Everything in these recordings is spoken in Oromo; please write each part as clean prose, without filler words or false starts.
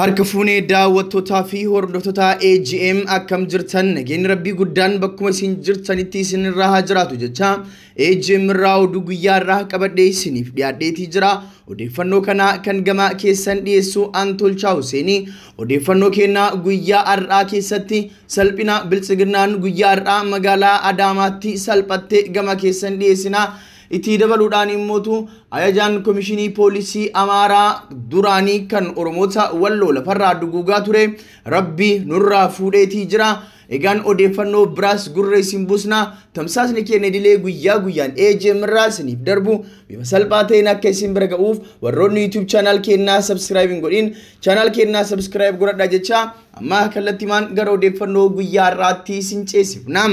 Harka fuunee daawwattootaa fi hordoftoota AGM akkam jirtan nageenyi rabbii guddaan bakkuma isin jirtanitti isinirraa haa jiraatu jecha AGM irraa oduu guyyaa irraa qabadhee isiniif dhiyaadheetii jira. Odeeffannoo kana kan gama keessan dhiyeessu Antolchaa Huseenii odeeffannoo keenna guyyaa har'aa keessatti salphina Bilxiginnaan guyyaa har'aa magaalaa Adaamatti salphatte gama keessan dhiyeessina. Itti dabaluudhaan immoo ayajaan komishinii poolisii Amaaraa duraanii kan Oromoota Walloo lafarraa duguugaa ture Rabbi nurraa fuudheetii jira. Egaan odeeffannoo biraas gurra isin buusna. Tamsaasni keenya idilee guyyaa guyyaan AGM irraa isiniif darbu bifa salphaa ta'een akka isin bira ga'uuf warroonni YouTube channel keenyaa subscribe godhin channel keenyaa subscribe godhadhaa jecha amma kallattiimaan gara odeeffannoo guyyaa har'aatti isin ceesifna.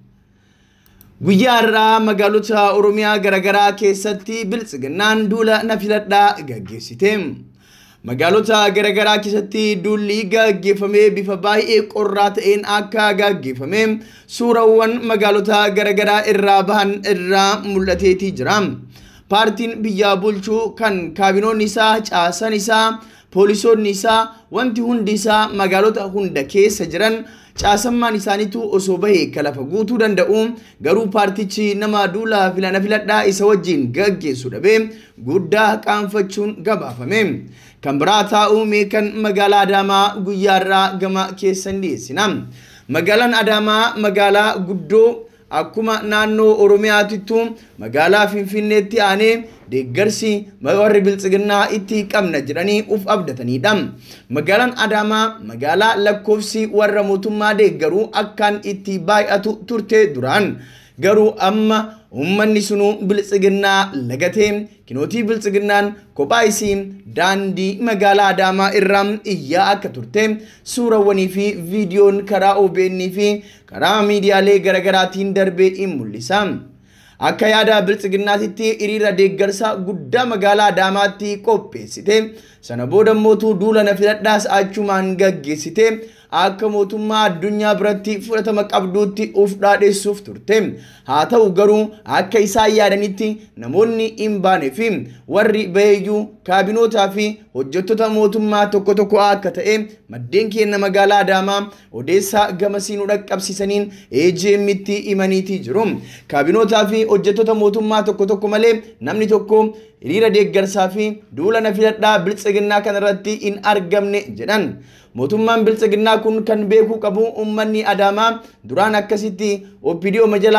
Guyyaa har'aa magaalota Oromiyaa garagaraa keessatti Bilxiginnaan duula na filadhaa gaggeessite. Magaalota garagaraa keessatti duulli gaggeeffame bifa baay'ee qorraa ta'een akka gaggeeffame suurawwan magaalota garagaraa irraa bahan irraa mul'ateetii jira. Paartiin biyya bulchuu kan kaabinoonni isaa caasan isaa poolisoonni isaa wanti hundi isaa magaalota hunda keessa jiran caasammaan isaaniitu osoo bahee kalafa guutuu danda'u garuu paartichi nama duula filana filadhaa isa wajjin gaggeessu dhabee guddaa qaanfachuun gabaafame. Kan biraa taa'u kan magaalaa Adaamaa guyyaa irraa gama keessan dhiyeessina. Magaalaan Adaamaa magaalaa guddoo akkuma naannoo Oromiyaatittu magaalaa Finfinneetti aanee deeggarsi warri Bilxiginnaa itti qabna jedhanii uf abdatanidha. Magaalaan Adaamaa magaalaa lakkoofsi warra mootummaa deeggaruu akkaan itti baay'atu turte duraan garuu amma ummanni sunu Bilxiginnaa lagatee kinootii Bilxiginnaan kophaa isii daandii magaalaa Adaamaa irraa iyyaa akka turte suurawwanii fi viidiyoon karaa OBN fi karaa miidiyaalee garagaraatiin darbee in mul'isa. Akka yaada Bilxiginnaatitti hiriira deeggarsa guddaa magaalaa Adaamaatti qopheessite. Sana booda mootuu duula na filadhaas achumaan gaggeessite. Akka mootummaa addunyaa biratti fudhatama qabduutti uf dhaadheessuuf turte. Haa ta'u garuu akka isaan yaadanitti namoonni hin baanee fi warri baheeyyuu kaabinootaa fi hojjettoota mootummaa tokko tokko akka ta'e maddeen keenya magaalaa Adaamaa odeessaa gamasii nu dhaqqabsiisaniin AGM itti himaniitii jiru. Kaabinootaa fi hojjettoota mootummaa tokko tokko malee namni tokko hiriira deeggarsaa fi duula na filadhaa Bilxiginnaa kanarratti hin argamne jedhan. Mootummaan Bilxiginnaa kun kan beekuu qabu ummanni Adaamaa duraan akkasitti OPDO majala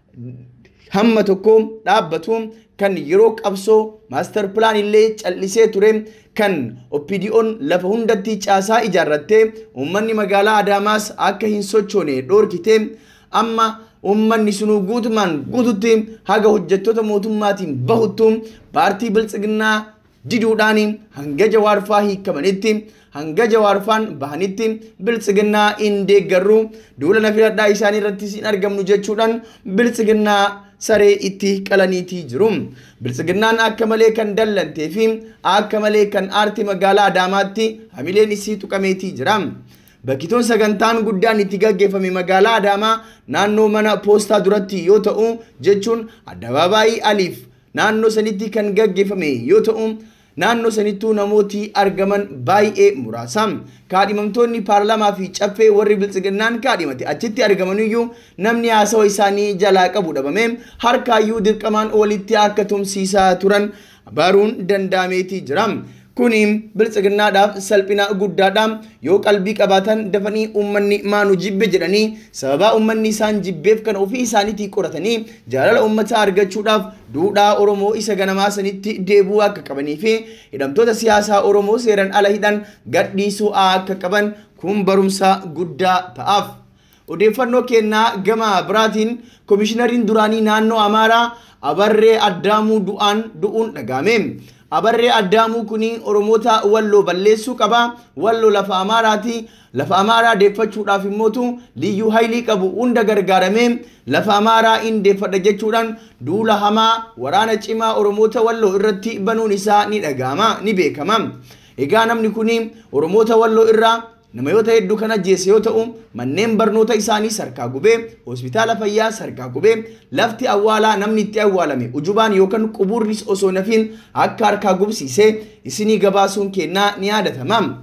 hamma tokko dhaabbatu kan yeroo qabsoo master plan illee callisee ture kan OPDO'n lafa hundatti caasaa ijaarrattee ummanni magaalaa Adaamaas akka hin sochoone dhoorkite amma ummanni sunu guutumaan guututti haga hojjettoota mootummaatiin bahuttu paartii Bilxiginnaa diduudhaan hanga jawaarfaa hiikamanitti hanga jawaarfaan bahanitti Bilxiginnaa hin deeggarru duula na filadhaa isaanii irratti hin argamnu jechuudhaan Bilxiginnaa saree itti qalaniitii jiru. Bilxiginnaan akka malee kan dallantee fi akka malee kan aarti magaalaa Adaamaatti hamileen isii tuqameetii jira. Bakkitoon sagantaan guddaan itti gaggeeffame magaalaa Adaamaa naannoo mana poostaa duratti yoo ta'u jechuun addabaabaayii aliif naannoo sanitti kan gaggeeffame yoo ta'u naannoo sanittuu namooti argaman baay'ee muraasa. Kaadhimamtoonni paarlaamaa fi caffee warri Bilxiginnaan kaadhimate achitti argamaniyyuu namni haasawa isaanii jalaa qabu dhabame harkaayyuu dirqamaan walitti akka tumsiisaa turan baruun danda'ameetii jira. Kuni Bilxiginnaadhaaf salphina guddaadha. Yoo qalbii qabaatan dafanii ummanni maanu jibbe jedhanii sababa ummanni isaan jibbeef kan ofii isaaniitii qoratanii jaalala ummataa argachuudhaaf duudhaa Oromoo isa ganamaa sanitti deebuu akka qabanii fi hidhamtoota siyaasaa Oromoo seeran ala hidhan gadhiisuu akka qaban kun barumsa guddaa ta'aaf. Odeeffannoo keenyaa gama biraatiin komishinariin duraanii naannoo Amaaraa Abarree Addaamuu du'uun dhagahame. Abarree Addaamuu kuni Oromoota Walloo balleessuu qaba. Walloo lafa Amaaraati. Lafa Amaaraa deeffachuudhaaf immoo liyyuu haylii qabu hunda gargaaramee lafa Amaaraa hin deeffadha jechuudhaan duula hamaa waraana cimaa Oromoota Walloo irratti banuun isaa ni dhagahama ni beekama. Egaa namni kuni Oromoota Walloo irraa nama yoo ta'e hedduu kana jeesse yoo ta'u manneen barnoota isaanii sarkaa gubee hospitaala fayyaa sarkaa gubee lafti awwaalaa namni itti awwaalame ujubaan yookaan quburris osoo nafiin akka harkaa gubsiisee isinii gabaasuun kennaa ni yaadatama.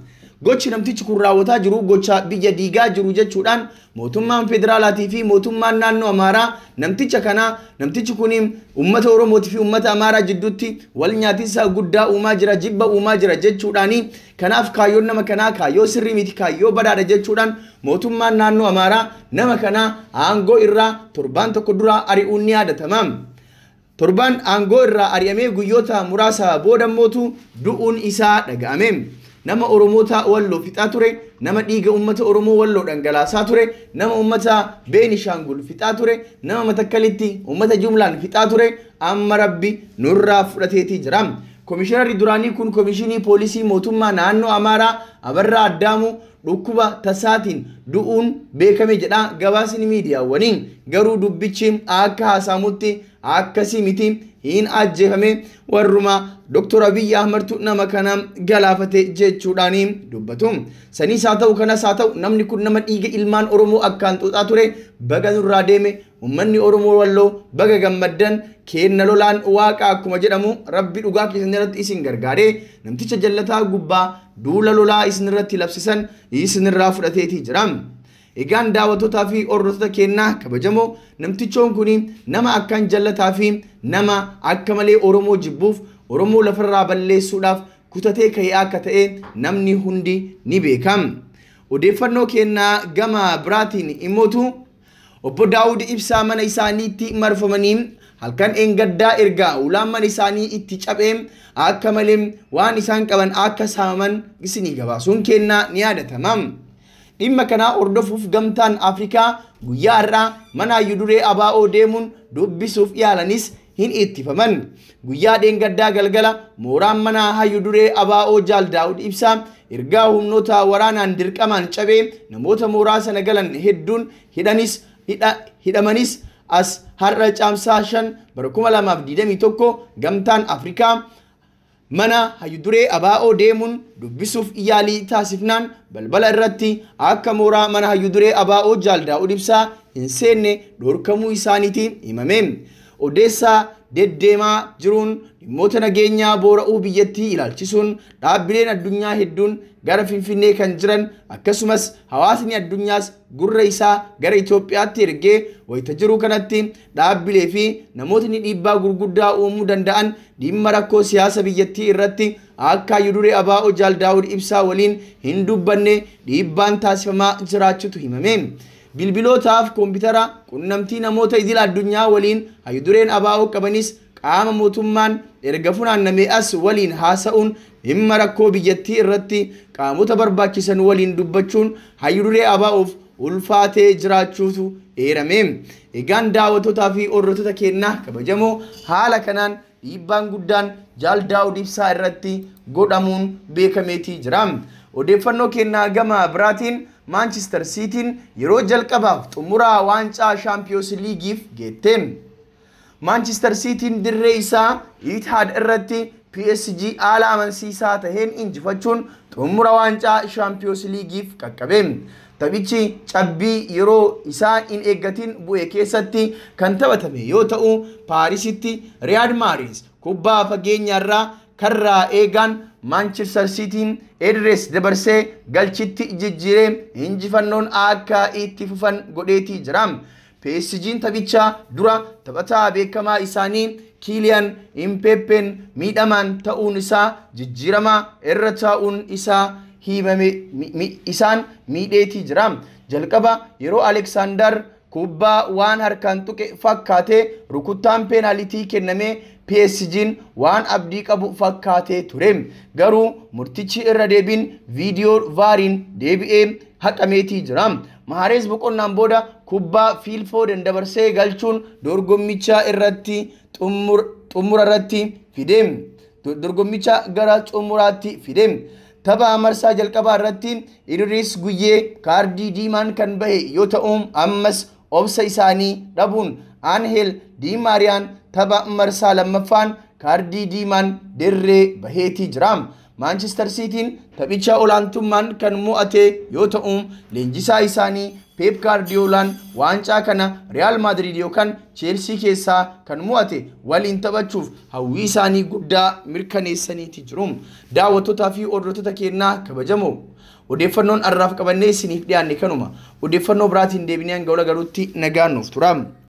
gochi namtichi kun raawwataa jiru gocha biyya diigaa jiru jechuudhaan mootummaan federaalaatii fi mootummaan naannoo Amaaraa namtichi kun uummata Oromootii fi uummata Amaaraa jidduutti wal nyaatiinsa guddaa uumaa jira jibba uumaa jira jechuudhaan kanaaf kaayyoon nama kanaa kaayyoo sirrii miti kaayyoo badaadha jechuudhaan mootummaan naannoo Amaaraa nama kanaa aangoo irraa torbaan tokko dura ari'uun ni yaadatama. Torbaan aangoo irraa ari'amee guyyoota muraasa booda mootu du'uun isaa dhaga'ame. Nama Oromoota Walloo fixaa ture, nama dhiiga uummata Oromoo Walloo dhangalaasaa ture, nama uummata Beenishaangul fixaa ture, nama Matakkalitti uummata jumlaan fixaa ture, amma Rabbi nurraa fudhateetii jira. Komishinarri duraanii kun komishinii poolisii mootummaa naannoo Amaaraa Abarraa Addaamuu dhukkuba tasaatiin du'uun beekame jedha gabaasni miidiyaawwaniin. Garuu dubbichi akka haasamutti akkasii miti hin ajjeefame warruma Dr. Abiy Ahmed nama kana galaafate jechuudhaan dubbatu. Sanis haa ta'u kanas haa ta'u namni kun nama dhiiga ilmaan Oromoo akkaan xuuxaa ture baga nurraa deeme ummanni Oromoo Walloo baga gammaddan kenna lolaan waaqa akkuma jedhamu Rabbi dhugaa keessan irratti isin gargaaree namticha jallataa gubbaa duula lolaa isin irratti labsisan isin irraa fudhateetii jira. Egaan daawwattootaa fi hordoftoota keenyaa kabajamoo namtichoon kun nama akkaan jallataa fi nama akka malee Oromoo jibbuuf Oromoo lafarraa balleessuudhaaf kutatee ka'ee akka ta'e namni hundi ni beekam. Odeeffannoo keenyaa gama biraatiin immoo obbo Daawud Ibsaa mana isaaniitti marfamanii halkan engaddaa ergaa ulaan mana isaanii itti cabee akka malee waan isaan qaban akka saamaman isinii gabaasuun keenyaa ni yaadatama. Dhimma kana hordofuuf gamtaan Afrikaa guyyaa har'aa mana hayyuu duree ABO deemuun dubbisuuf yaalanis hin ittifaman. Guyyaa dheengaddaa galgala mooraan mana hayyuu duree ABO Jaal Daawud Ibsaa ergaa humnoota waraanaan dirqamaan cabee namoota mooraa sana galan hedduun hidhamanis as har'a caamsaa 5 bara 2021 gamtaan Afrikaa mana hayyuu duree ABO deemuun dubbisuuf yaalii taasifnaan balbala irratti akka mooraa mana hayyuu duree ABO Jaal Daawud Ibsaa hin seenne dhorkamuu isaaniitiin himame. Odeessaa deddeemaa jiruun dhimmoota nageenyaa boora'uu biyyattii ilaalchisuun dhaabbileen addunyaa hedduun gara Finfinnee kan jiran akkasumas hawaasni addunyaas gurra isaa gara Itoophiyaatti ergee wayita jiru kanatti dhaabbilee fi namootni dhiibbaa gurguddaa uumuu danda'an dhimma rakkoo siyaasa biyyattii irratti akka hayyuu duree ABO Jaal Daawud Ibsaa waliin hin dubbanne dhiibbaan taasifamaa jiraachuutu himame. Bilbilootaaf koompitara qunnamtii namoota idil addunyaa waliin hayyuu dureen ABO qabanis qaama mootummaan erga funaannamee as waliin haasa'uun dhimma rakkoo biyyattii irratti qaamota barbaachisan waliin dubbachuun hayyuu duree ABO'f ulfaatee jiraachuutu eerame. Egaan daawwattootaa fi hordoftoota keenyaa kabajamoo haala kanaan dhiibbaan guddaan Jaal Daawud Ibsaa irratti godhamuun beekameetii jira. Odeeffannoo keenyaa gama biraatiin Manchester City yeroo jalqabaaf xumuraa waancaa Champions League'if geette. Manchester City dirree isaa Etihad irratti PSG haala amansiisaa taheen injifachuun xumura waancaa Champions League'if qaqqabe. Taphichi cabbii yeroo isaa hin eeggatin bu'e keessatti kan taphatame yoo ta'u Paarisitti Real Madrid kubbaa fageenyaarraa karraa eegaan Manchester City Edres dabarsee galchitti jijjiiree injifannoon akka itti fufan godheetii jira. PSG'n taphicha dura taphataa beekamaa isaanii Kylian Mbappé'n miidhamaan ta'uun isaa jijjiiramaa irra taa'uun isaa himame isaan miidheetii jira. Jalqaba yeroo Alexander kubbaa waan harkaan tuqe fakkaatee rukuttaan peenaalitii kennamee PSG'n waan abdii qabu fakkaatee ture. Garuu murtichi irra deebiin viidiyoo vaariin deebi'ee haqameetii jira. Mahrez boqonnaan booda kubbaa Phil Foden dabarsee galchuun dorgommicha irratti xumura irratti fide. Dorgommicha gara xumuraatti fide. Tapha marsaa jalqabaa irratti Idris Guyyee kaardii diimaan kan bahe yoo ta'u ammas obsa isaanii dhabuun Angel Di Mariaan tapha marsaa lammaffaan kaardii diimaan dirree baheetii jira. Manchester City'n taphicha olaantummaan kan mo'ate yoo ta'u leenjisaa isaanii Pep Guardiolaan waancaa kana Real Madrid yookaan Chelsea keessaa kan mo'ate waliin taphachuuf hawwii isaanii guddaa mirkaneessaniiti jiru. Daawwattootaa fi hordoftoota keenyaa kabajamoo odeeffannoon har'aaf qabannee isiniif dhiyaanne kanuma. Odeeffannoo biraatiin deebinee hanga wal galuutti nagaan nuuf tura.